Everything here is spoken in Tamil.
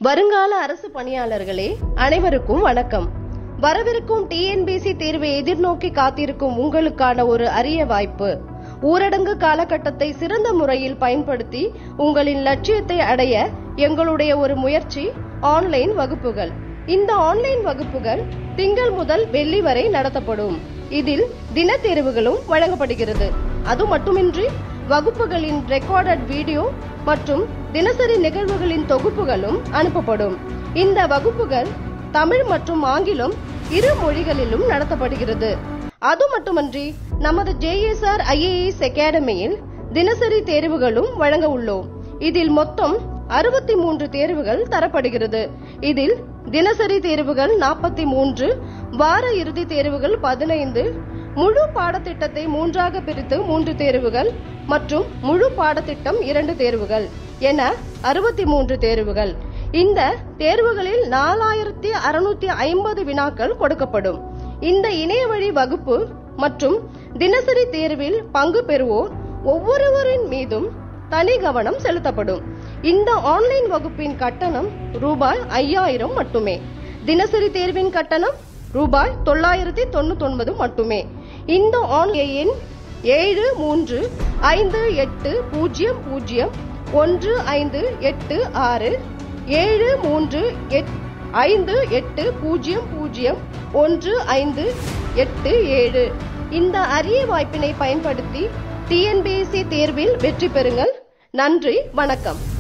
வருங்கால அரசு பணியாளர்களே, அனைவருக்கும் வணக்கம். வரவிருக்கும் TNPSC தேர்வை எதிர்நோக்கி காத்திருக்கும் உங்களுக்கான ஒரு அரிய வாய்ப்பு. ஊரடங்கு காலகட்டத்தை சிறந்த முறையில் பயன்படுத்தி உங்களின் லட்சியத்தை அடைய எங்களுடைய ஒரு முயற்சி ஆன்லைன் வகுப்புகள். இந்த ஆன்லைன் வகுப்புகள் திங்கள் முதல் வெள்ளி வரை நடத்தப்படும். இதில் தின தேர்வுகளும் வழங்கப்படுகிறது. அது மட்டுமின்றி வகுப்புகளின் ரெக்கார்டட் வீடியோ மற்றும் தினசரி நிகழ்வுகளின் தொகுப்புகளும் அனுப்பப்படும். இந்த வகுப்புகள் தமிழ் மற்றும் ஆங்கிலம் இரு மொழிகளிலும் நடத்தப்படுகிறது. அது மட்டுமன்றி நமது JSR IAS அகாடமியில் தினசரி தேர்வுகளும் வழங்க உள்ளோம். இதில் மொத்தம் 63 தேர்வுகள் தரப்படுகிறது. இதில் தினசரி தேர்வுகள் 43, வார இறுதி தேர்வுகள் 15, முழு பாடத்திட்டத்தை 3ஆக பிரித்து 3 தேர்வுகள் மற்றும் முழு பாடத்திட்டம் 2 தேர்வுகள் என 63 தேர்வுகள். இந்த தேர்வுகளில் 4650 வினாக்கள் கொடுக்கப்படும். இந்த இணையவழி வகுப்பு மற்றும் தினசரி தேர்வில் பங்கு பெறுவோர் ஒவ்வொருவரின் மீதும் தனி கவனம் செலுத்தப்படும். இந்த ஆன்லைன் வகுப்பின் கட்டணம் ரூபாய் 5000 மட்டுமே. தினசரி தேர்வின் கட்டணம் ரூபாய் 999 மட்டுமே. இந்த ஆன்லைன் 7358001586 7358001587 இந்த அரிய வாய்ப்பினை பயன்படுத்தி TNPSC தேர்வில் வெற்றி பெறுங்கள். நன்றி, வணக்கம்.